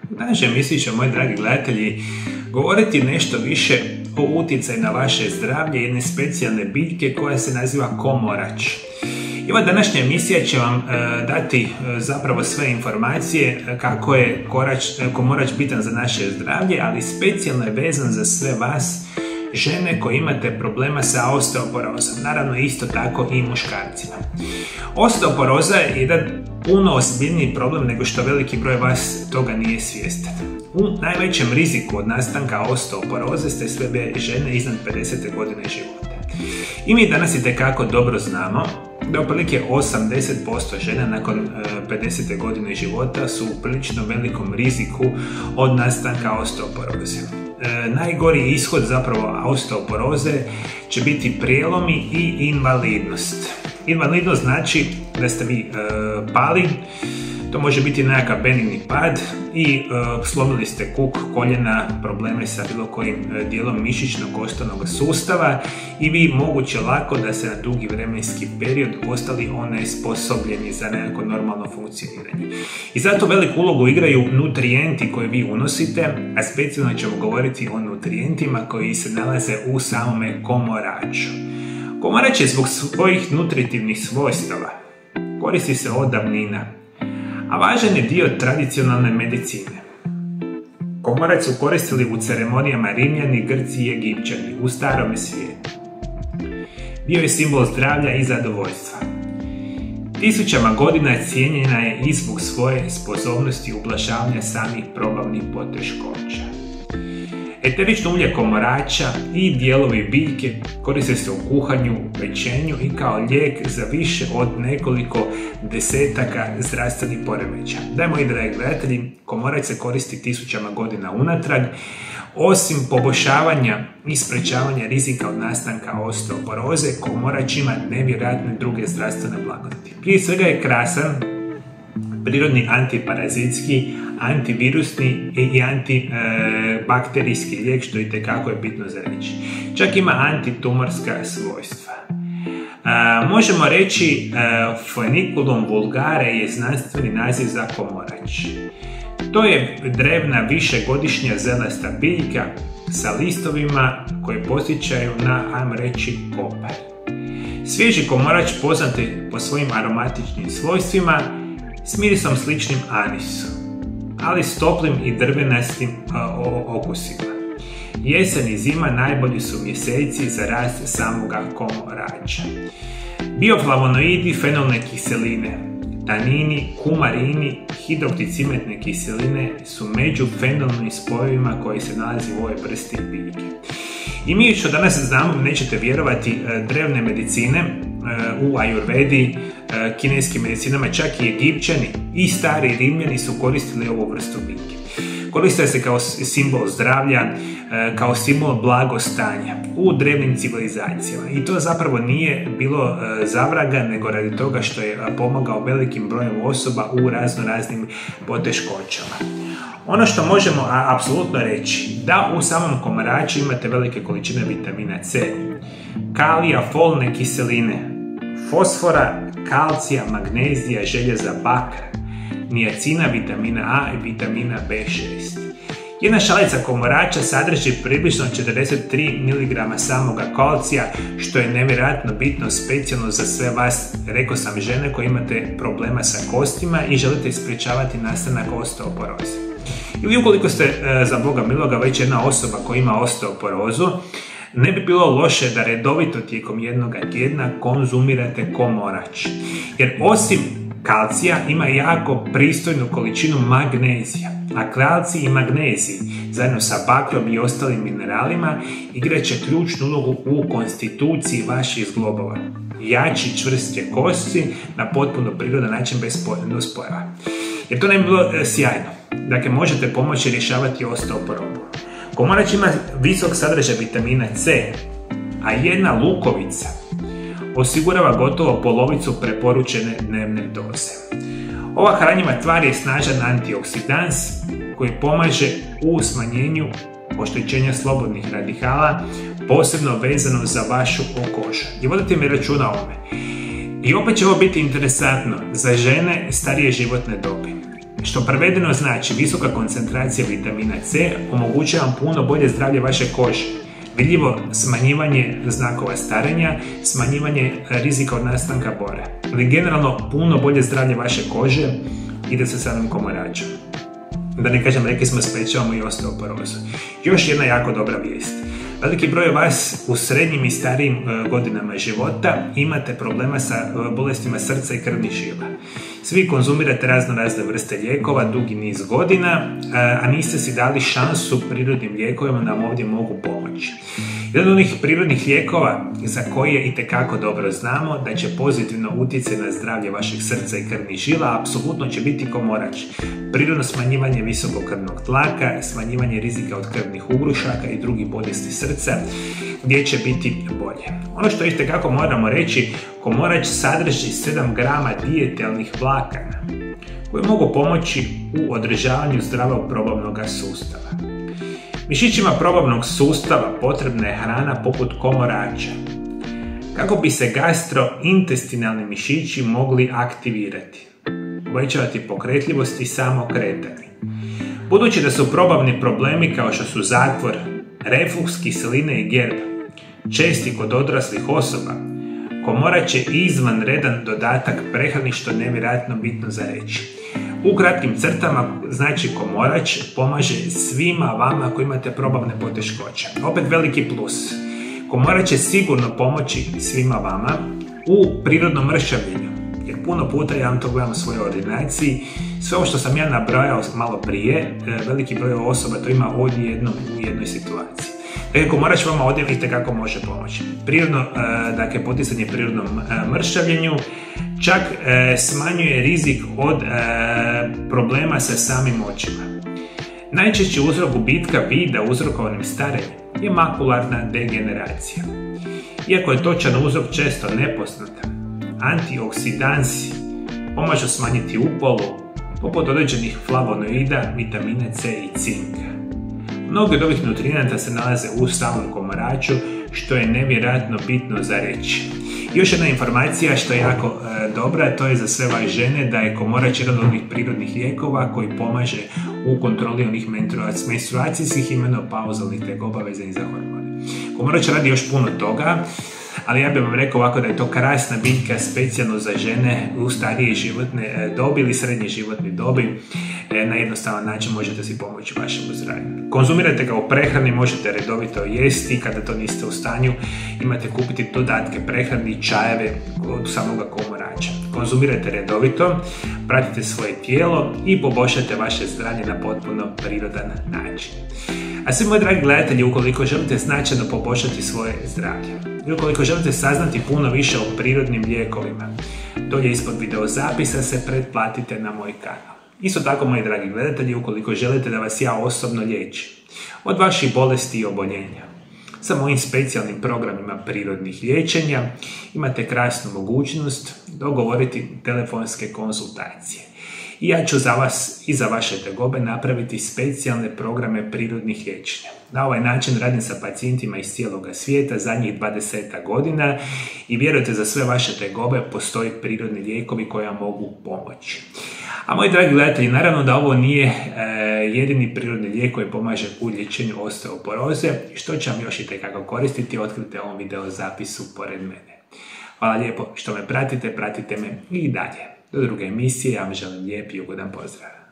U današnjoj emisiji će, moji dragi gledatelji, govoriti nešto više o utjecaju na vaše zdravlje jedne specijalne biljke koja se naziva komorač. I ova današnja emisija će vam dati zapravo sve informacije kako je komorač bitan za naše zdravlje, ali specijalno je vezan za sve vas žene koji imate problema sa osteoporozom, naravno isto tako i muškarcima. Osteoporoza je jedan puno ozbiljniji problem nego što veliki broj vas toga nije svjestan. U najvećem riziku od nastanka osteoporoze ste sve žene iznad 50. godine života. I mi danas itekako dobro znamo da otprilike 80% žena nakon 50. godine života su u prilično velikom riziku od nastanka osteoporoze. Najgori ishod zapravo osteoporoze će biti prijelomi i invalidnost. Invalidnost znači da ste vi pali, to može biti nekakav benigni pad i slomili ste kuk, koljena, probleme sa bilo kojim dijelom mišićnog koštanog sustava i vi moguće lako da se na dugi vremenski period ostali onesposobljeni za nekako normalno funkcioniranje. I zato veliku ulogu igraju nutrijenti koje vi unosite, a specijalno ćemo govoriti o nutrijentima koji se nalaze u samome komoraču. Komorač je zbog svojih nutritivnih svojstava koristi se od davnina, a važan je dio tradicionalne medicine. Komorač su koristili u ceremonijama Rimljani, Grci i Egipćani u starome svijetu. Bio je simbol zdravlja i zadovoljstva. Tisućama godina cijenjena je i zbog svoje sposobnosti ublažavanja samih probavnih poteškoća. Eterično ulje komorača i dijelovi biljke koriste se u kuhanju, pečenju i kao lijek za više od nekoliko desetaka zdravstvenih poremećaja. Da, moji dragi gledatelji, komorač se koristi tisućama godina unatrag. Osim poboljšavanja i sprečavanja rizika od nastanka osteoporoze, komorač ima nevjerojatne druge zdravstvene blagodati. Prije svega je krasan, prirodni antiparazitski, antivirusni i antibakterijski lijek, što itekako je bitno za reći. Čak ima antitumorska svojstva. Možemo reći Foeniculum vulgare je znanstveni naziv za komorač. To je drevna višegodišnja zelasta biljka sa listovima koje podsjećaju na, ajmo reći, kopar. Svježi komorač poznat je po svojim aromatičnim svojstvima s mirisom sličnim anisu, ali s toplim i drvenastim okusima. Jesen i zima najbolji su mjeseci za rast samoga komorača. Bioflavonoidi, fenolne kiseline, tanini, kumarini, hidroksicimetne kiseline su među fenolnim spojevima koji se nalazi u ovoj vrsti biljke. I mi što danas znamo, nećete vjerovati, drevne medicine u ajurvedi, kineskim medicinama, čak i Egipćani i stari Rimljani su koristili ovu vrstu biljke. Koriste se kao simbol zdravlja, kao simbol blagostanja u drevnim civilizacijama. I to zapravo nije bilo zavraga, nego radi toga što je pomogao velikim brojem osoba u raznim poteškoćama. Ono što možemo apsolutno reći, da u samom komoraču imate velike količine vitamina C, kalija, folne kiseline, fosfora, kalcija, magnezija, željeza, bakra, niacina, vitamina A i vitamina B6. Jedna šalica komorača sadrži približno 43 mg samoga kalcija, što je nevjerojatno bitno specijalno za sve vas, rekao sam, žene koje imate problema sa kostima i želite sprječavati nastanak osteoporoze. Ili ukoliko ste, za Boga miloga, već jedna osoba koja ima osteoporozu, ne bi bilo loše da redovito tijekom jednoga tjedna konzumirate komorač. Jer osim kalcija ima jako pristojnu količinu magnezija, a kalcij i magnezij zajedno sa bakrom i ostalim mineralima igraće ključnu ulogu u konstituciji vaših zglobova. Jači, čvrstje kosti na potpuno prirodan način bez nuspojava. Jer to ne bi bilo sjajno. Dakle, možete pomoći rješavati osteoporozu. Komorač ima visok sadržaj vitamina C, a jedna lukovica osigurava gotovo polovicu preporučene dnevne doze. Ova hranjiva tvar je snažan antioksidans koji pomaže u smanjenju oštećenja slobodnih radikala, posebno vezano za vašu kožu. I vodite mi računa o ovome. I opet će ovo biti interesantno za žene starije životne dobi. što prevedeno znači visoka koncentracija vitamina C omogućuje vam puno bolje zdravlje vaše kože, vidljivo smanjivanje znakova starenja, smanjivanje rizika od nastanka bore, ili generalno puno bolje zdravlje vaše kože ide sa samim komoračom. Da ne kažem, rekli smo, sprečavamo i osteoporozu. Još jedna jako dobra vijest. Veliki broj vas u srednjim i starijim godinama života imate problema sa bolestima srca i krvnih žila. Svi konzumirate razne vrste lijekova dugi niz godina, a niste si dali šansu prirodnim lijekovima da vam ovdje mogu pomoći. Jedan od onih prirodnih lijekova za koje itekako dobro znamo da će pozitivno utjecati na zdravlje vašeg srca i krvnih žila, apsolutno će biti komorač. Prirodno smanjivanje visokog krvnog tlaka, smanjivanje rizika od krvnih ugrušaka i drugih bolesti srca, gdje će biti bolje. Ono što itekako moramo reći, komorač sadrži 7 grama dijetelnih vlakana koji mogu pomoći u održavanju zdravog probavnog sustava. Mišićima probavnog sustava potrebna je hrana poput komorača, kako bi se gastrointestinalni mišići mogli aktivirati, povećavati pokretljivost i samokretanje. Budući da su probavni problemi kao što su zatvor, refluks, kiseline i gerb česti kod odraslih osoba, komorač je izvanredan dodatak prehrani, što je nevjerojatno bitno za reći. U kratkim crtama, znači komorač pomaže svima vama koji imate probavne poteškoće. Opet veliki plus. Komorač će sigurno pomoći svima vama u prirodnom mršavljenju. Jer puno puta ja vam to gledam u svojoj ordinaciji. Sve ovo što sam ja nabrojao malo prije, veliki broj osoba to ima u jednoj situaciji. Dakle, komorač vama ovdje itekako može pomoći. Prirodno, dakle, poticanje prirodnom mršavljenju, čak smanjuje rizik od problema sa samim očima. Najčešći uzrok gubitka vida uzrokovanim starenjem je makularna degeneracija. Iako je točan uzrok često nepoznat, antioksidansi pomažu smanjiti upolu poput određenih flavonoida, vitamina C i cinka. Mnogi od ovih nutrijenata se nalaze u samom komoraču, što je nevjerojatno bitno za reći. Još jedna informacija što je jako dobra, to je za sve vas žene, da je komorač jedan od onih prirodnih lijekova koji pomaže u kontroli onih menstruacijskih i menopauzalnih tegoba vezanih za hormone. Komorač radi još puno toga, ali ja bih vam rekao ovako da je to krasna biljka specijalno za žene u starije životne dobi ili srednje životne dobi. Na jednostavan način možete si pomoći vašem zdravlju. Konzumirajte ga u prehrani, možete redovito jesti, kada to niste u stanju imate kupiti dodatke prehrani, čajeve od samoga komorača. Konzumirajte redovito, pratite svoje tijelo i poboljšajte vaše zdravlje na potpuno prirodan način. A svi moji dragi gledatelji, ukoliko želite značajno poboljšati svoje zdravlje i ukoliko želite saznati puno više o prirodnim lijekovima, dolje ispod video zapisa se pretplatite na moj kanal. Isto tako, moji dragi gledatelji, ukoliko želite da vas ja osobno liječim od vaših bolesti i oboljenja sa mojim specijalnim programima prirodnih liječenja, imate krasnu mogućnost dogovoriti telefonske konzultacije. I ja ću za vas i za vaše tegobe napraviti specijalne programe prirodnih liječenja. Na ovaj način radim sa pacijentima iz cijeloga svijeta zadnjih 20 godina i vjerujte, za sve vaše tegobe postoji prirodni lijekovi koji vam mogu pomoći. A moji dragi gledatelji, naravno da ovo nije jedini prirodni lijek koji pomaže u liječenju osteoporoze, što će vam još itekako koristiti, otkrite ovom video zapisu pored mene. Hvala lijepo što me pratite me i dalje. Do druge emisije, ja vam želim lijep i ugodan pozdrav.